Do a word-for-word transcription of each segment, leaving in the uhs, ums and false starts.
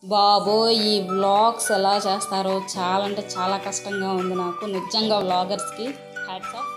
బాబోయ్ ఈ వ్లాగ్స్ ఎలా చేస్తారో చాలా అంటే చాలా కష్టంగా ఉంది నాకు నిజంగా వ్లాగర్స్కి హ్యాట్స్ ఆఫ్.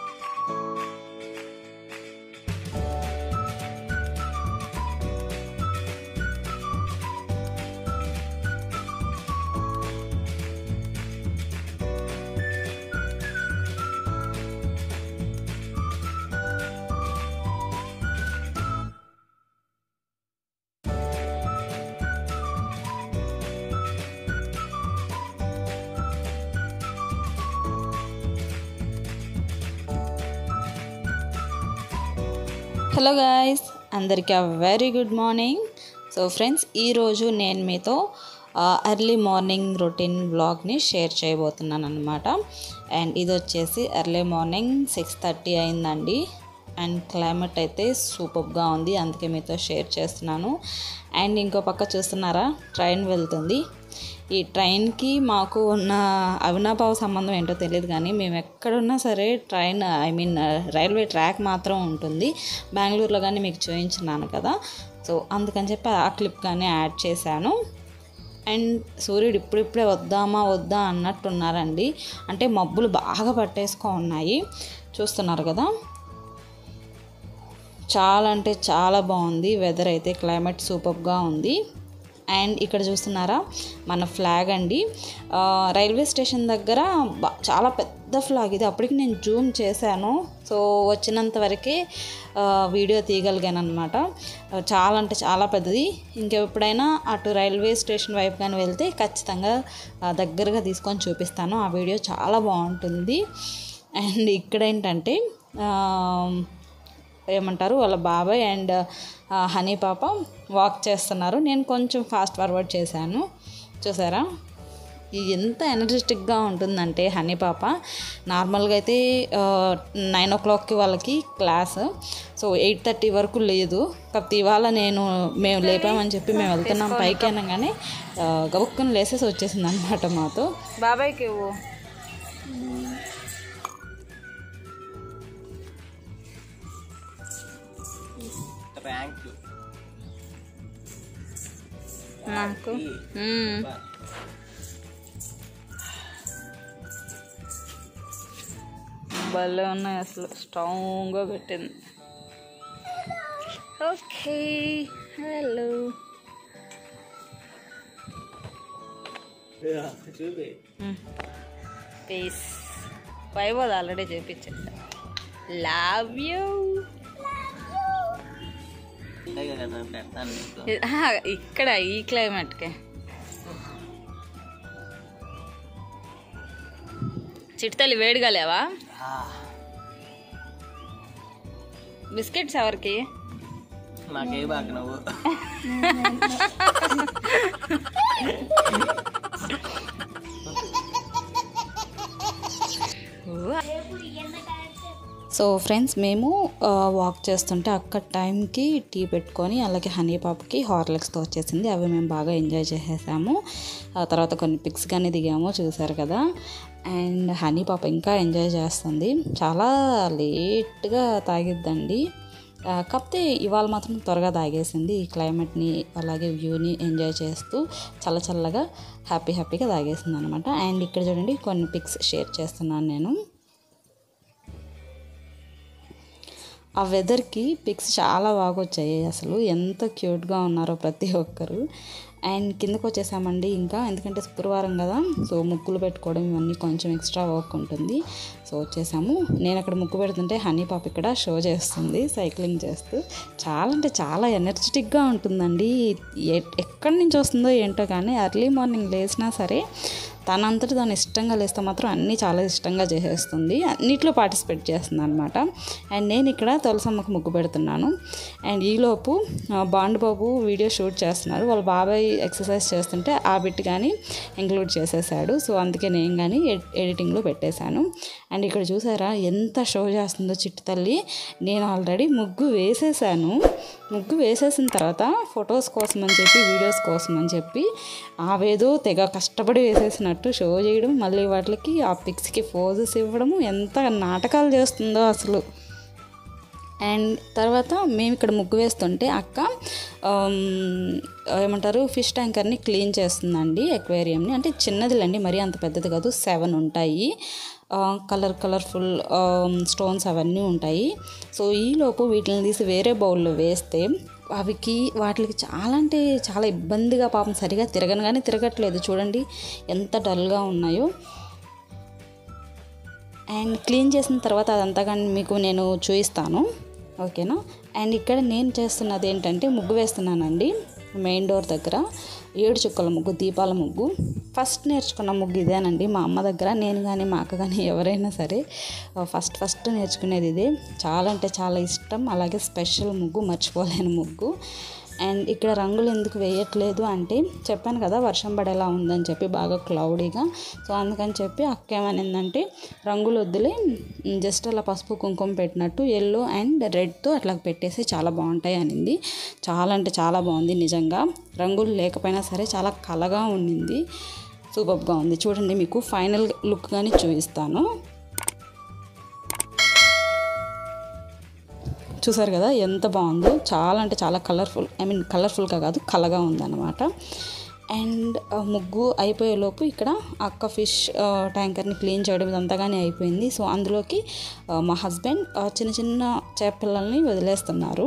హలో గాయ్స్, అందరికీ very good morning. So friends, ఈరోజు నేను మీతో ఎర్లీ మార్నింగ్ రొటీన్ వ్లాగ్ని షేర్ చేయబోతున్నాను అనమాట. అండ్ ఇది వచ్చేసి ఎర్లీ మార్నింగ్ సిక్స్ థర్టీ అయిందండి. అండ్ క్లైమేట్ అయితే సూపర్గా ఉంది, అందుకే మీతో షేర్ చేస్తున్నాను. అండ్ ఇంకో పక్క చూస్తున్నారా, ట్రైన్ వెళ్తుంది. ఈ ట్రైన్కి మాకు ఉన్న అవినాభావ సంబంధం ఏంటో తెలియదు, కానీ మేము ఎక్కడున్నా సరే train I mean railway track మాత్రం ఉంటుంది. బెంగళూరులో కానీ మీకు చూపించున్నాను కదా, సో అందుకని చెప్పి ఆ క్లిప్ కానీ యాడ్ చేశాను. అండ్ సూర్యుడు ఇప్పుడిప్పుడే వద్దామా వద్దా అన్నట్టున్నారండి. అంటే మబ్బులు బాగా పట్టేసుకో ఉన్నాయి, చూస్తున్నారు కదా. చాలా అంటే చాలా బాగుంది వెదర్ అయితే, క్లైమేట్ సూపర్గా ఉంది. అండ్ ఇక్కడ చూస్తున్నారా మన ఫ్లాగ్ అండి. రైల్వే స్టేషన్ దగ్గర చాలా పెద్ద ఫ్లాగ్ ఇది. అప్పటికి నేను జూమ్ చేశాను, సో వచ్చినంత వరకే వీడియో తీయగలిగాను అనమాట. చాలా అంటే చాలా పెద్దది. ఇంకెప్పుడైనా అటు రైల్వే స్టేషన్ వైపు కానీ వెళ్తే ఖచ్చితంగా దగ్గరగా తీసుకొని చూపిస్తాను. ఆ వీడియో చాలా బాగుంటుంది. అండ్ ఇక్కడ ఏంటంటే ఏమంటారు, వాళ్ళ బాబాయ్ అండ్ హనీ పాప వాక్ చేస్తున్నారు. నేను కొంచెం ఫాస్ట్ ఫార్వర్డ్ చేశాను, చూసారా. ఇది ఎంత ఎనర్జెటిక్గా ఉంటుందంటే హనీ పాప. నార్మల్గా అయితే నైన్ ఓ క్లాక్కి వాళ్ళకి క్లాస్, సో ఎయిట్ థర్టీ వరకు లేదు. కాకపోతే ఇవాళ నేను మేము లేపామని చెప్పి మేము వెళ్తున్నాం పైకి అనగానే గబుక్కుని లేసేసి వచ్చేసింది అనమాట మాతో. బాబాయ్కి నాకు భలే ఉన్నాయి అసలు, స్ట్రాంగ్గా పెట్టింది. Okay, hello peace Vaibhav already చూపించండి. Love you. ఇక్కడ ఈ క్లైమేట్కి చిట్తల్లి వేడిగా లేవా? బిస్కెట్స్ ఎవరికి? మాకే బాగా నువ్వు. సో ఫ్రెండ్స్, మేము వాక్ చేస్తుంటే అక్కడ టైంకి టీ పెట్టుకొని అలాగే హనీ పాపకి హార్లిక్స్తో వచ్చేసింది. అవి మేము బాగా ఎంజాయ్ చేసేసాము. ఆ తర్వాత కొన్ని పిక్స్ కానీ దిగాము, చూసారు కదా. అండ్ హనీ పాప ఇంకా ఎంజాయ్ చేస్తుంది. చాలా లేట్గా తాగిద్దండి, కాకపోతే ఇవాళ మాత్రం త్వరగా తాగేసింది. ఈ క్లైమేట్ని అలాగే వ్యూని ఎంజాయ్ చేస్తూ చల్ల చల్లగా హ్యాపీ హ్యాపీగా తాగేసింది అనమాట. అండ్ ఇక్కడ చూడండి, కొన్ని పిక్స్ షేర్ చేస్తున్నాను నేను. ఆ వెదర్కి పిక్స్ చాలా బాగా వచ్చాయి, అసలు ఎంత క్యూట్గా ఉన్నారో ప్రతి ఒక్కరు. అండ్ కిందకు వచ్చేసామండి ఇంకా, ఎందుకంటే శుక్రవారం కదా, సో ముగ్గులు పెట్టుకోవడం ఇవన్నీ కొంచెం ఎక్స్ట్రా వర్క్ ఉంటుంది. సో వచ్చేసాము. నేను అక్కడ ముగ్గు పెడుతుంటే హనీ పాప ఇక్కడ షో చేస్తుంది సైక్లింగ్ చేస్తూ. చాలా అంటే చాలా ఎనర్జెటిక్గా ఉంటుందండి. ఎక్కడి నుంచి వస్తుందో ఏంటో కానీ ఎర్లీ మార్నింగ్ లేచినా సరే తనంతటి దాన్ని ఇష్టంగా లేస్తే మాత్రం అన్నీ చాలా ఇష్టంగా చేసేస్తుంది, అన్నిట్లో పార్టిసిపేట్ చేస్తుంది అనమాట. అండ్ నేను ఇక్కడ తులసమ్మకు ముగ్గు పెడుతున్నాను. అండ్ ఈలోపు బాండ్ బాబు వీడియో షూట్ చేస్తున్నారు. వాళ్ళ బాబాయ్ ఎక్సర్సైజ్ చేస్తుంటే ఆ బిట్ కానీ ఇంక్లూడ్ చేసేసాడు, సో అందుకే నేను కానీ ఎడిటింగ్లో పెట్టేశాను. అండ్ ఇక్కడ చూసారా ఎంత షో చేస్తుందో చిట్టు తల్లి. నేను ఆల్రెడీ ముగ్గు వేసేసాను. ముగ్గు వేసేసిన తర్వాత ఫొటోస్ కోసం అని చెప్పి వీడియోస్ కోసం అని చెప్పి ఆవేదో తెగ కష్టపడి వేసేసినట్టు షో చేయడం, మళ్ళీ వాటికి ఆ పిక్స్కి పోజెస్ ఇవ్వడము, ఎంత నాటకాలు చేస్తుందో అసలు. అండ్ తర్వాత మేము ఇక్కడ ముగ్గు వేస్తుంటే అక్క ఏమంటారు ఫిష్ ట్యాంకర్ని క్లీన్ చేస్తుందండి, ఎక్వేరియంని. అంటే చిన్నదిలండి, మరీ అంత పెద్దది కాదు, సెవెన్ ఉంటాయి, కలర్ కలర్ఫుల్ స్టోన్స్ అవన్నీ ఉంటాయి. సో ఈలోపు వీటిని తీసి వేరే బౌల్లో వేస్తే అవికి వాటికి చాలా అంటే చాలా ఇబ్బందిగా, పాపం సరిగా తిరగను కానీ తిరగట్లేదు. చూడండి ఎంత డల్గా ఉన్నాయో. అండ్ క్లీన్ చేసిన తర్వాత అదంతా కానీ మీకు నేను చూపిస్తాను, ఓకేనా. అండ్ ఇక్కడ నేను చేస్తున్నది ఏంటంటే ముగ్గు వేస్తున్నానండి మెయిన్ డోర్ దగ్గర. ఏడు చుక్కల ముగ్గు, దీపాల ముగ్గు. ఫస్ట్ నేర్చుకున్న ముగ్గు ఇదేనండి మా అమ్మ దగ్గర. నేను కానీ మా అక్క కానీ ఎవరైనా సరే ఫస్ట్ ఫస్ట్ నేర్చుకునేది ఇదే. చాలా అంటే చాలా ఇష్టం, అలాగే స్పెషల్ ముగ్గు, మర్చిపోలేని ముగ్గు. అండ్ ఇక్కడ రంగులు ఎందుకు వేయట్లేదు అంటే చెప్పాను కదా వర్షం పడేలా ఉందని చెప్పి, బాగా క్లౌడీగా. సో అందుకని చెప్పి అక్క ఏమనిందంటే రంగులు వద్దులే, జస్ట్ అలా పసుపు కుంకుమ పెట్టినట్టు ఎల్లో అండ్ రెడ్తో అట్లా పెట్టేసి చాలా బాగుంటాయి అనింది. చాలా అంటే చాలా బాగుంది నిజంగా. రంగులు లేకపోయినా సరే చాలా కలగా ఉండింది, సూపర్గా ఉంది. చూడండి మీకు ఫైనల్ లుక్ కానీ చూపిస్తాను. చూసారు కదా ఎంత బాగుందో, చాలా అంటే చాలా కలర్ఫుల్, ఐ మీన్ కలర్ఫుల్గా కాదు కలగా ఉందన్నమాట. అండ్ ముగ్గు అయిపోయేలోపు ఇక్కడ అక్క ఫిష్ ట్యాంకర్ని క్లీన్ చేయడం ఇదంతా కానీ అయిపోయింది. సో అందులోకి మా హస్బెండ్ చిన్న చిన్న చేపపిల్లల్ని వదిలేస్తున్నారు.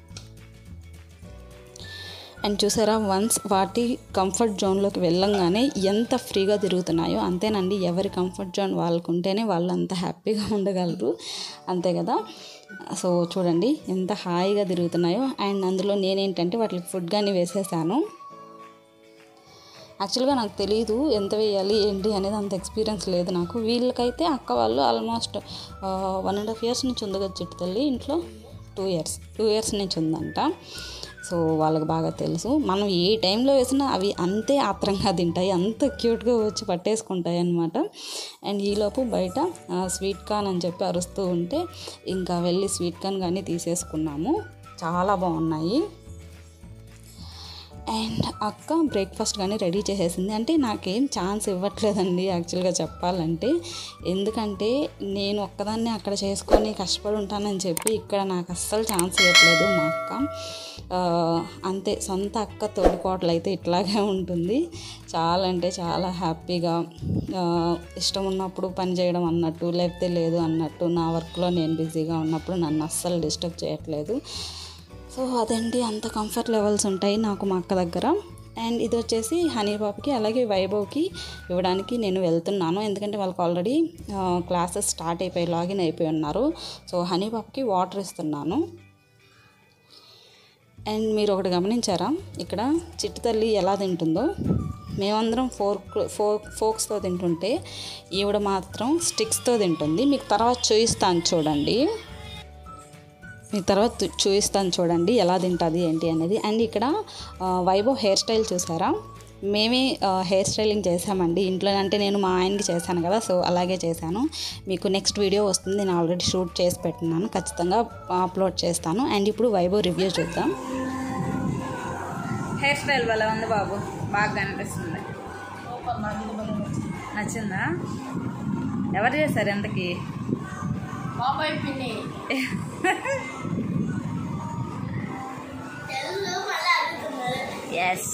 అండ్ చూసారా వన్స్ వాటి కంఫర్ట్ జోన్లోకి వెళ్ళంగానే ఎంత ఫ్రీగా తిరుగుతున్నాయో. అంతేనండి, ఎవరి కంఫర్ట్ జోన్ వాళ్ళకు ఉంటేనే వాళ్ళు అంత హ్యాపీగా ఉండగలరు, అంతే కదా. సో చూడండి ఎంత హాయిగా తిరుగుతున్నాయో. అండ్ అందులో నేనేంటంటే వాటికి ఫుడ్ కానీ వేసేసాను. యాక్చువల్గా నాకు తెలియదు ఎంత వేయాలి ఏంటి అనేది, అంత ఎక్స్పీరియన్స్ లేదు నాకు. వీళ్ళకైతే అక్క వాళ్ళు almost one and half years నుంచి ఉంది కదా చిట్టు తల్లి ఇంట్లో, టూ ఇయర్స్ టూ ఇయర్స్ నుంచి ఉందంట. సో వాళ్ళకి బాగా తెలుసు. మనం ఏ టైంలో వేసినా అవి అంతే ఆత్రంగా తింటాయి, అంత క్యూట్గా వచ్చి పట్టేసుకుంటాయి అన్నమాట. అండ్ ఈలోపు బయట స్వీట్ కార్న్ అని చెప్పి అరుస్తూ ఉంటే ఇంకా వెళ్ళి స్వీట్ కార్న్ కానీ తీసేసుకున్నాము. చాలా బాగున్నాయి. అండ్ అక్క బ్రేక్ఫాస్ట్ కానీ రెడీ చేసేసింది. అంటే నాకేం ఛాన్స్ ఇవ్వట్లేదండి యాక్చువల్గా చెప్పాలంటే, ఎందుకంటే నేను ఒక్కదాన్ని అక్కడ చేసుకొని కష్టపడి ఉంటానని చెప్పి ఇక్కడ నాకు అస్సలు ఛాన్స్ ఇవ్వట్లేదు మా అక్క. అంతే, సొంత అక్క తోడుకోవట్లు అయితే ఇట్లాగే ఉంటుంది. చాలా అంటే చాలా హ్యాపీగా, ఇష్టం ఉన్నప్పుడు పని చేయడం అన్నట్టు, లేకపోతే లేదు అన్నట్టు, నా వర్క్లో నేను బిజీగా ఉన్నప్పుడు నన్ను అస్సలు డిస్టర్బ్ చేయట్లేదు. సో అదండి, అంత కంఫర్ట్ లెవెల్స్ ఉంటాయి నాకు మా అక్క దగ్గర. అండ్ ఇది వచ్చేసి హనీ పాపకి అలాగే వైభవ్కి ఇవ్వడానికి నేను వెళ్తున్నాను, ఎందుకంటే వాళ్ళకి ఆల్రెడీ క్లాసెస్ స్టార్ట్ అయిపోయి లాగిన్ అయిపోయి ఉన్నారు. సో హనీ పాపకి వాటర్ ఇస్తున్నాను. అండ్ మీరు ఒకటి గమనించారా, ఇక్కడ చిట్టు తల్లి ఎలా తింటుందో. మేమందరం ఫోర్క్ ఫోక్ ఫోక్స్తో తింటుంటే ఈవిడ మాత్రం స్టిక్స్తో తింటుంది. మీకు తర్వాత చూపిస్తాను చూడండి, మీకు తర్వాత చూపిస్తాను చూడండి ఎలా తింటుంది ఏంటి అనేది. అండ్ ఇక్కడ వైభవ్ హెయిర్ స్టైల్ చూసారా, మేమే హెయిర్ స్టైలింగ్ చేసామండి ఇంట్లో. అంటే నేను మా ఆయనకి చేశాను కదా, సో అలాగే చేశాను. మీకు నెక్స్ట్ వీడియో వస్తుంది, నేను ఆల్రెడీ షూట్ చేసి పెట్టినాను, ఖచ్చితంగా అప్లోడ్ చేస్తాను. అండ్ ఇప్పుడు వైభవ్ రివ్యూ చూద్దాం. హెయిర్ స్టైల్ వల్ల ఉంది బాబు, బాగా కనిపిస్తుంది. నచ్చిందా? ఎవరు చేశారు ఎంతకి? ఎస్.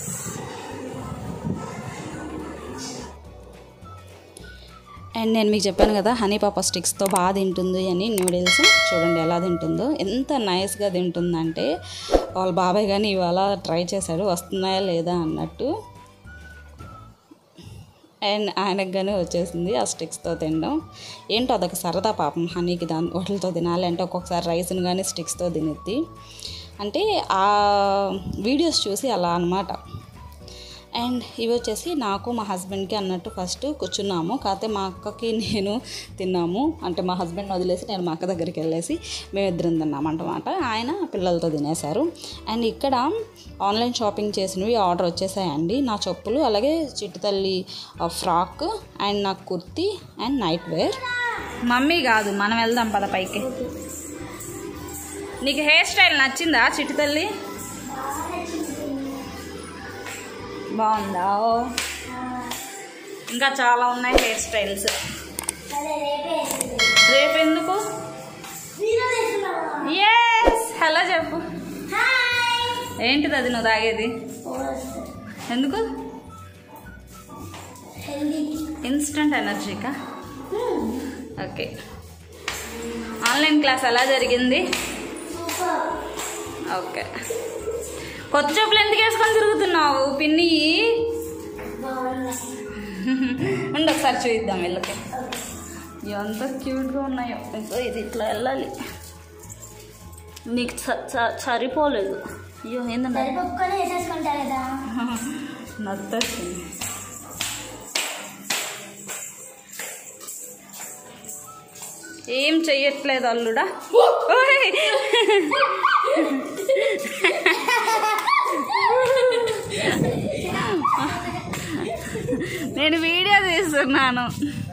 అండ్ నేను మీకు చెప్పాను కదా హనీ పాప స్టిక్స్తో బాగా తింటుంది అని. న్యూడిల్స్ చూడండి ఎలా తింటుందో, ఎంత నైస్గా తింటుందంటే వాళ్ళ బాబాయ్ కానీ ఇవాళ ట్రై చేశాడు వస్తున్నాయా లేదా అన్నట్టు. అండ్ ఆయనకు కానీ వచ్చేసింది ఆ స్టిక్స్తో తినడం. ఏంటో అదొక సరదా పాపం హనీకి, దాని వాటితో తినాలి అంటే ఒక్కొక్కసారి రైస్ని కానీ స్టిక్స్తో తినేది. అంటే ఆ వీడియోస్ చూసి అలా అన్నమాట. అండ్ ఇవి వచ్చేసి నాకు మా హస్బెండ్కి అన్నట్టు ఫస్ట్ కూర్చున్నాము, కాకపోతే మా అక్కకి నేను తిన్నాము. అంటే మా హస్బెండ్ వదిలేసి నేను మా అక్క దగ్గరికి వెళ్ళేసి మేమిద్దరం తిన్నాం అన్నమాట. ఆయన పిల్లలతో తినేశారు. అండ్ ఇక్కడ ఆన్లైన్ షాపింగ్ చేసినవి ఆర్డర్ వచ్చేసాయండి, నా చెప్పులు, అలాగే చిట్టు తల్లి ఫ్రాక్, అండ్ నా kurti and night wear. Mummy కాదు, మనం వెళ్దాం పద పైకి. నీకు హెయిర్ స్టైల్ నచ్చిందా చిట్టు తల్లి? బాగుందా? ఇంకా చాలా ఉన్నాయి హెయిర్ స్టైల్స్. రేపు ఎందుకు? ఎస్ హలో చెప్పు. ఏంటిది అది నువ్వు తాగేది? ఎందుకు? ఇన్స్టంట్ ఎనర్జీకా? ఓకే. ఆన్లైన్ క్లాస్ ఎలా జరిగింది? ఓకే. కొత్త చెప్పులు ఎందుకు వేసుకొని తిరుగుతున్నావు పిన్ని? ఉండి ఒకసారి చూద్దాం వీళ్ళకి ఎంత క్యూట్గా ఉన్నాయో. ఇది ఇట్లా వెళ్ళాలి. నీకు సరిపోలేదు. అయ్యో ఏంటంటే నచ్చొచ్చింది. ఏం చెయ్యట్లేదు అల్లుడా. నేను వీడియో తీస్తున్నాను.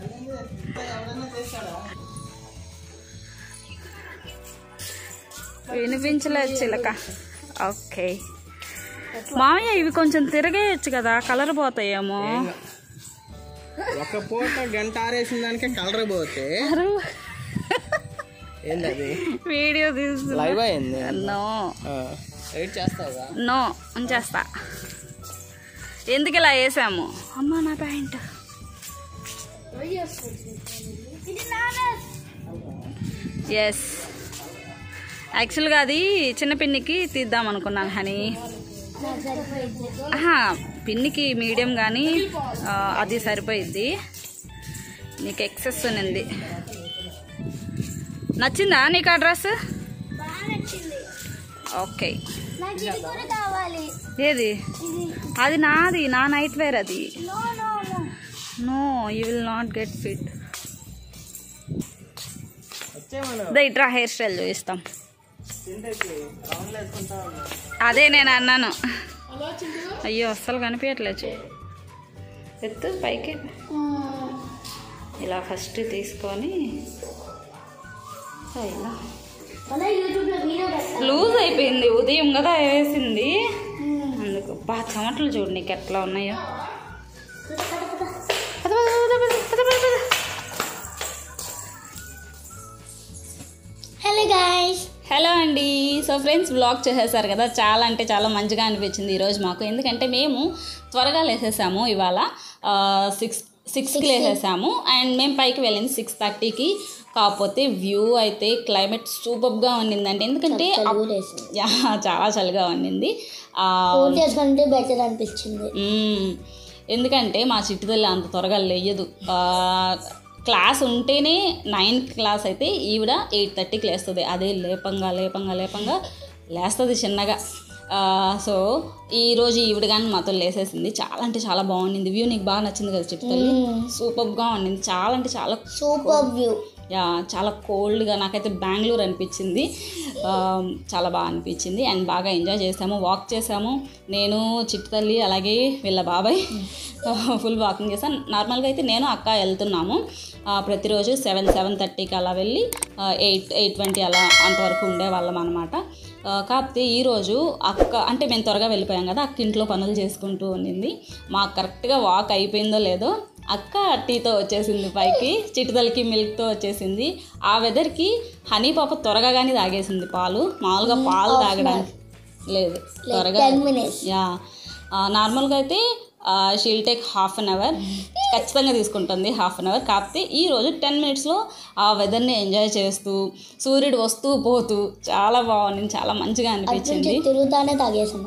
వినిపించలేదు చిలక. ఓకే మామయ్య ఇవి కొంచెం తిరగేయచ్చు కదా, కలర్ పోతాయేమో. ఒక పూట గంట ఆరేసిన దానికే కలర్ పోతే ఏంటది? వీడియో తీస్తున్నా. లైవ్ అయింది. No edit చేస్తావుగా? నో చేస్తా. ఎందుకు ఇలా వేసాము? అమ్మా నా ప్యాంట్. ఎస్ యాక్చువల్గా అది చిన్న పిన్నికి తీద్దాం అనుకున్నాను హనీ. పిన్నికి మీడియం కానీ అది సరిపోయిద్ది. నీకు ఎక్సెస్ ఉంది. నచ్చిందా నీకు ఆ డ్రెస్? ఓకే. ఏది? అది నాది, నా నైట్ వేర్ అది. No you will not get fit. ఇట్రా హెయిర్ స్టైల్ చూపిస్తాం. అదే నేను అన్నాను. అయ్యో అస్సలు కనిపించట్లేదు. ఎత్తు పైకి. ఇలా ఫస్ట్ తీసుకొని ఇలా లూజ్ అయిపోయింది. ఉదయం కదా వేసింది అందుకు. బాగా చెమటలు చూడు నీకు ఎట్లా ఉన్నాయో. Hello guys. హలో అండి. సో ఫ్రెండ్స్ వ్లాగ్ చేసేసారు కదా, చాలా అంటే చాలా మంచిగా అనిపించింది ఈరోజు మాకు. ఎందుకంటే మేము త్వరగా లేసేసాము. ఇవాళ సిక్స్ సిక్స్కి లేసేసాము అండ్ మేము పైకి వెళ్ళింది సిక్స్ థర్టీకి. కాకపోతే వ్యూ అయితే క్లైమేట్ సూపర్గా ఉన్నిందండి. ఎందుకంటే చాలా చలిగా ఉన్నింది. బెటర్ అనిపించింది. ఎందుకంటే మా చిట్టుదల్లి అంత త్వరగా లేయదు. క్లాస్ ఉంటేనే నైన్ క్లాస్ అయితే ఈవిడ ఎయిట్ థర్టీకి లేస్తుంది. అదే లేపంగా లేపంగా లేపంగా లేస్తుంది చిన్నగా. సో ఈరోజు ఈవిడ కానీ మాతో లేసేసింది. చాలా అంటే చాలా బాగుండింది. వ్యూ నీకు బాగా నచ్చింది కదా చిట్టుదల్లి? సూపర్గా ఉండింది. చాలా అంటే చాలా సూపర్ వ్యూ. యా చాలా కోల్డ్గా నాకైతే బెంగళూరు అనిపించింది. చాలా బాగా అనిపించింది అండ్ బాగా ఎంజాయ్ చేసాము. వాక్ చేసాము నేను, చిట్టుతల్లి, అలాగే వీళ్ళ బాబాయ్ ఫుల్ వాకింగ్ చేశాను. నార్మల్గా అయితే నేను అక్క వెళ్తున్నాము ప్రతిరోజు సెవెన్ సెవెన్ థర్టీకి అలా వెళ్ళి ఎయిట్ ఎయిట్ ట్వంటీ అలా అంతవరకు ఉండేవాళ్ళం అనమాట. కాకపోతే ఈరోజు అక్క అంటే మేము త్వరగా వెళ్ళిపోయాం కదా, అక్క ఇంట్లో పనులు చేసుకుంటూ ఉండింది. మాకు కరెక్ట్గా వాక్ అయిపోయిందో లేదో అక్క టీతో వచ్చేసింది పైకి, చిట్టుదలకి మిల్క్తో వచ్చేసింది. ఆ వెదర్కి హనీ పాప త్వరగా కానీ తాగేసింది పాలు. మామూలుగా పాలు తాగడానికి లేదు, త్వరగా. యా నార్మల్గా అయితే she'll take half an hour ఖచ్చితంగా తీసుకుంటుంది, హాఫ్ అన్ అవర్. కాకపోతే ఈరోజు టెన్ మినిట్స్లో ఆ వెదర్ని ఎంజాయ్ చేస్తూ సూర్యుడు వస్తూ పోతూ చాలా బాగుంది, చాలా మంచిగా అనిపించింది. తిరుగుతానే తాగేసాను.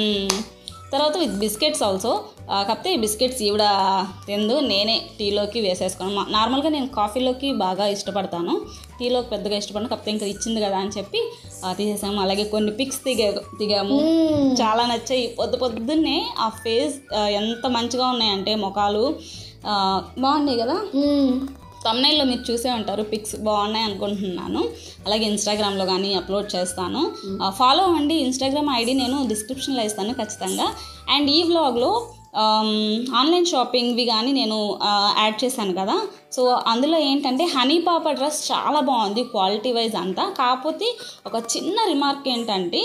తర్వాత విత్ బిస్కెట్స్ ఆల్సో. కాకపోతే ఈ బిస్కెట్స్ ఈవిడ తిందు, నేనే టీలోకి వేసేసుకున్నాను. నార్మల్గా నేను కాఫీలోకి బాగా ఇష్టపడతాను, టీలోకి పెద్దగా ఇష్టపడను. కాకపోతే ఇంకా ఇచ్చింది కదా అని చెప్పి తీసేసాము. అలాగే కొన్ని పిక్స్ దిగా దిగాము చాలా నచ్చాయి. పొద్దు పొద్దున్నే ఆ ఫేస్ ఎంత మంచిగా ఉన్నాయంటే ముఖాలు బాగున్నాయి కదా. తమ్నైల్లో మీరు చూసే ఉంటారు, పిక్స్ బాగున్నాయి అనుకుంటున్నాను. అలాగే ఇన్స్టాగ్రామ్లో కానీ అప్లోడ్ చేస్తాను, ఫాలో అవ్వండి. ఇన్స్టాగ్రామ్ ఐడి నేను డిస్క్రిప్షన్లో ఇస్తాను ఖచ్చితంగా. అండ్ ఈ వ్లాగ్లో ఆన్లైన్ షాపింగ్వి కానీ నేను యాడ్ చేశాను కదా. సో అందులో ఏంటంటే హనీ పాప డ్రెస్ చాలా బాగుంది క్వాలిటీ వైజ్ అంతా. కాకపోతే ఒక చిన్న రిమార్క్ ఏంటంటే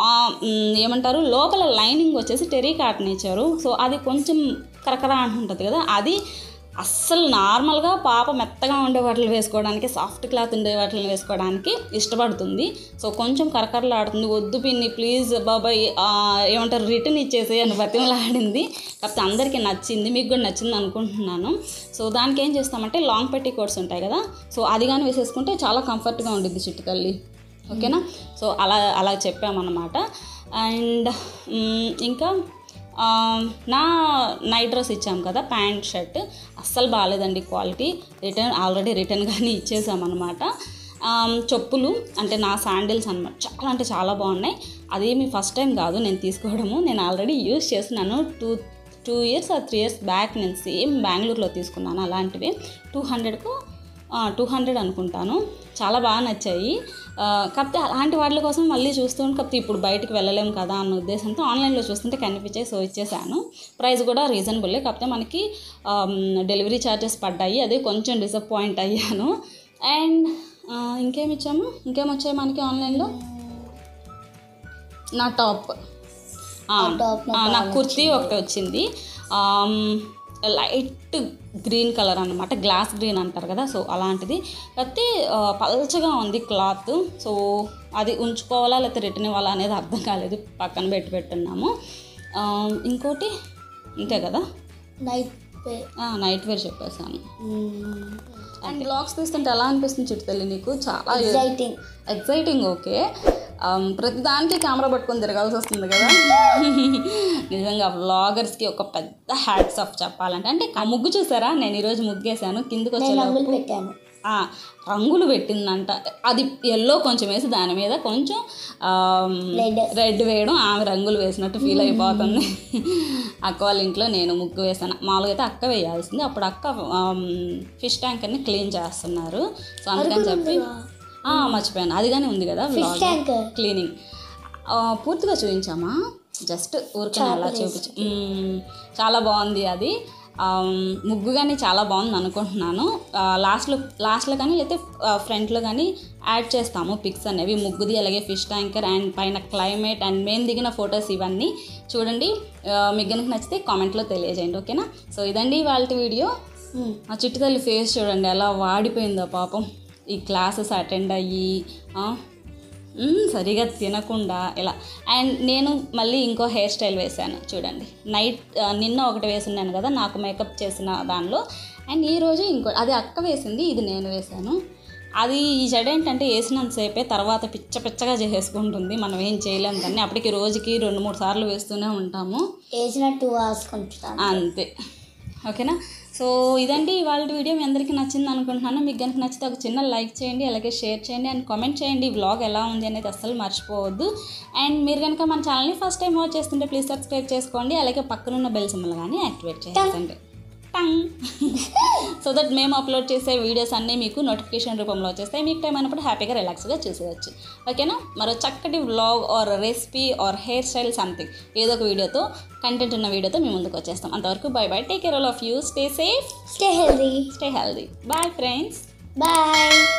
ఏమంటారు, లోపల లైనింగ్ వచ్చేసి టెరీ కాటన్ ఇచ్చారు. సో అది కొంచెం కరకరా అంటుంటుంది కదా, అది అస్సలు నార్మల్గా పాప మెత్తగా ఉండే వాటిని వేసుకోవడానికి, సాఫ్ట్ క్లాత్ ఉండే వాటిని వేసుకోవడానికి ఇష్టపడుతుంది. సో కొంచెం కరకరలాడుతుంది, వద్దు పిన్ని ప్లీజ్ బాబాయ్ ఏమంటారు రిటర్న్ ఇచ్చేసి అని బతిమలాడింది. కాకపోతే అందరికీ నచ్చింది, మీకు కూడా నచ్చింది అనుకుంటున్నాను. సో దానికి ఏం చేస్తామంటే లాంగ్ పెట్టి కోట్స్ ఉంటాయి కదా, సో అది కానీ వేసేసుకుంటే చాలా కంఫర్ట్గా ఉంటుంది చిట్టుతల్లి. ఓకేనా, సో అలా అలా చెప్పామన్నమాట. అండ్ ఇంకా నా నైట్ డ్రెస్ ఇచ్చాం కదా, ప్యాంట్ షర్ట్ అస్సలు బాగాలేదండి క్వాలిటీ, రిటర్న్ ఆల్రెడీ రిటర్న్ కానీ ఇచ్చేసామన్నమాట. చెప్పులు అంటే నా శాండిల్స్ అనమాట, చాలా అంటే చాలా బాగున్నాయి. అదేమి ఫస్ట్ టైం కాదు నేను తీసుకోవడము, నేను ఆల్రెడీ యూజ్ చేస్తున్నాను. టూ టూ ఇయర్స్ ఆ త్రీ ఇయర్స్ బ్యాక్ నేను సేమ్ బెంగళూరులో తీసుకున్నాను అలాంటివి. టూ హండ్రెడ్కు టూ హండ్రెడ్ అనుకుంటాను, చాలా బాగా నచ్చాయి. కాకపోతే అలాంటి వాటి కోసం మళ్ళీ చూస్తుంటే, కాకపోతే ఇప్పుడు బయటకు వెళ్ళలేము కదా అన్న ఉద్దేశంతో ఆన్లైన్లో చూస్తుంటే కనిపించాయి, సో ఇచ్చేసాను. ప్రైస్ కూడా రీజనబుల్లే, కాకపోతే మనకి డెలివరీ ఛార్జెస్ పడ్డాయి, అదే కొంచెం డిసప్పాయింట్ అయ్యాను. అండ్ ఇంకేమి ఇచ్చాము, ఇంకేమి వచ్చాయి మనకి ఆన్లైన్లో, నా టాప్ నా కుర్తీ ఒకటి వచ్చింది, లైట్ గ్రీన్ కలర్ అనమాట, గ్లాస్ గ్రీన్ అంటారు కదా, సో అలాంటిది. కాకపోతే పల్చగా ఉంది క్లాత్, సో అది ఉంచుకోవాలా లేకపోతే రిటర్న్ ఇవ్వాలా అనేది అర్థం కాలేదు, పక్కన పెట్టి పెట్టున్నాము. ఇంకోటి ఇంతే కదా, నైట్ నైట్ వేర్ చెప్పేసాను. అండ్ బ్లాగ్స్ తీస్తుంటే ఎలా అనిపిస్తుంది చిట్టుతల్లి నీకు? చాలా ఎక్సైటింగ్ ఎక్సైటింగ్ ఓకే, ప్రతిదానికి కెమెరా పట్టుకొని తిరగాల్సి వస్తుంది కదా. నిజంగా వ్లాగర్స్కి ఒక పెద్ద హ్యాట్స్ ఆఫ్ చెప్పాలంటే. అంటే ఆ ముగ్గు చూసారా, నేను ఈరోజు ముగ్గేసాను, కిందకు వచ్చే పెట్టాను, రంగులు పెట్టిందంట, అది ఎల్లో కొంచెం వేసి దాని మీద కొంచెం రెడ్ వేయడం, ఆమె రంగులు వేసినట్టు ఫీల్ అయిపోతుంది. అక్క వాళ్ళ ఇంట్లో నేను ముగ్గు వేసాను, మామూలుగా అయితే అక్క వేయాల్సింది, అప్పుడు అక్క ఫిష్ ట్యాంకర్ని క్లీన్ చేస్తున్నారు, సో అందుకని చెప్పి మర్చిపోయాను. అది కానీ ఉంది కదా వ్లాగ్ క్లీనింగ్, పూర్తిగా చూపించామా, జస్ట్ ఊరికే అలా చూపించు. చాలా బాగుంది అది ముగ్గు కానీ చాలా బాగుంది అనుకుంటున్నాను. లాస్ట్లో లాస్ట్లో కానీ లేకపోతే ఫ్రంట్లో కానీ యాడ్ చేస్తాము పిక్స్ అనేవి, ముగ్గుది అలాగే ఫిష్ ట్యాంకర్ అండ్ పైన క్లైమేట్ అండ్ మేము దిగిన ఫొటోస్ ఇవన్నీ చూడండి. మీకు కనుక నచ్చితే కామెంట్లో తెలియజేయండి, ఓకేనా. సో ఇదండి వాళ్ళ వీడియో. ఆ చిట్టుతల్లి ఫేస్ చూడండి ఎలా వాడిపోయిందో పాపం, ఈ క్లాసెస్ అటెండ్ అయ్యి సరిగా తినకుండా ఇలా. అండ్ నేను మళ్ళీ ఇంకో హెయిర్ స్టైల్ వేసాను చూడండి, నైట్ నిన్న ఒకటి వేసున్నాను కదా నాకు మేకప్ చేసిన దానిలో, అండ్ ఈరోజు ఇంకో, అది అక్క వేసింది, ఇది నేను వేసాను. అది ఈ జడ ఏంటంటే వేసినంతసేపే తర్వాత పిచ్చ పిచ్చగా చేసేసుకుంటుంది, మనం ఏం చేయలేము కానీ, అప్పటికి రోజుకి రెండు మూడు సార్లు వేస్తూనే ఉంటాము, వేసిన టూ అవర్స్ అంతే. ఓకేనా, సో ఇదండి ఇవాళ వీడియో. మీ అందరికీ నచ్చింది అనుకుంటున్నాను. మీకు కనుక నచ్చితే ఒక చిన్న లైక్ చేయండి, అలాగే షేర్ చేయండి అండ్ కామెంట్ చేయండి. వ్లాగ్ ఎలా ఉంది అనేది అస్సలు మర్చిపోవద్దు. అండ్ మీరు కనుక మన ఛానల్ని ఫస్ట్ టైం వాచ్ చేస్తుంటే ప్లీజ్ సబ్స్క్రైబ్ చేసుకోండి, అలాగే పక్కనున్న బెల్ సింబల్ కానీ యాక్టివేట్ చేయండి టంగ్, సో దట్ మేము అప్లోడ్ చేసే వీడియోస్ అన్నీ మీకు నోటిఫికేషన్ రూపంలో వచ్చేస్తాయి, మీకు టైం అయినప్పుడు హ్యాపీగా రిలాక్స్గా చూసేయచ్చు. ఓకేనా, మరో చక్కటి vlog or recipe or hair style something ఏదో ఒక వీడియోతో, కంటెంట్ ఉన్న వీడియోతో మేము ముందుకు వచ్చేస్తాం. అంతవరకు bye bye, take care all of you, stay safe, stay healthy, stay healthy, bye friends, bye.